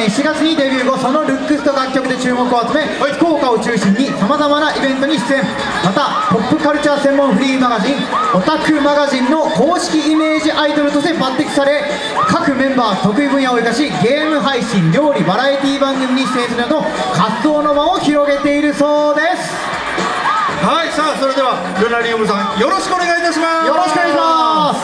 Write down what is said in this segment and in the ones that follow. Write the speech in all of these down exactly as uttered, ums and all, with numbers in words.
ねんしがつにデビュー後、そのルックスと楽曲で注目を集め、福岡を中心にさまざまなイベントに出演。またポップカルチャー専門フリーマガジンオタクマガジンの公式イメージアイドルとして抜擢され、各メンバー得意分野を生かし、ゲーム配信、料理、バラエティ番組に出演するなど活動の場を広げているそうです。 はい、さあそれではルナリウムさん、よろしくお願いいたします。 よろしくお願いします。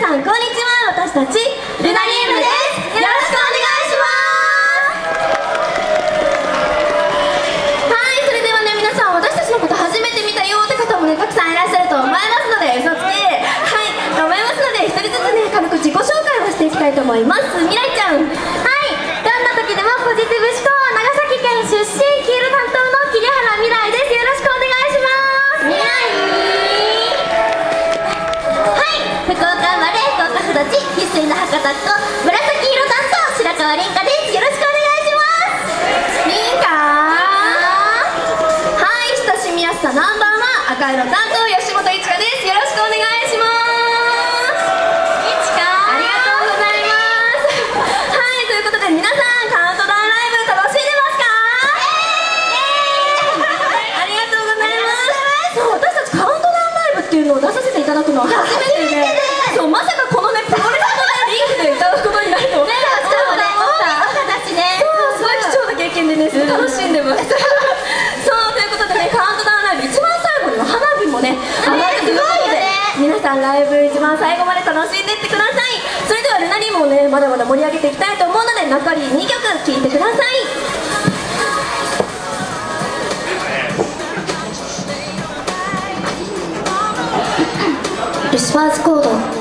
さんこんにちは。私たちルナリウムです。よろしくお願いします。はい、それではね、皆さん私たちのこと初めて見たよって方もねたくさんいらっしゃると思いますので、嘘つきはいと思いますので、一人ずつね軽く自己紹介をしていきたいと思います。みらいちゃん。はい、どんな時でもポジティブ思考、長崎県出身、キール担当の桐原みらいです。よろしくお願いします。みらい。はい、福岡生まれ福岡育ち、生粋の博多っ子、紫色担当白川凛香です。よろしくお願いします。凛香。はい、親しみやすさナンバーワン、赤色担当吉本いちかです。よろしくお願いします。いちか、ありがとうございます。はい、ということで皆さんカウントダウンライブ楽しんでますか？ありがとうございます。そう、私たちカウントダウンライブっていうのを出させていただくのは初めてで、そうまさかこのねプロレスのねリンクで歌うことになるとは思ってなかった。そう、すごい貴重な経験でね、楽しんでます。そうということでね、カウントダウンライブ一番最後には花火もね上がるということで、皆さんライブ一番最後まで楽しんでいってください。それではルナリウムをねまだまだ盛り上げていきたいと思うので、残りにきょく聴いてください。ルシファーズコード。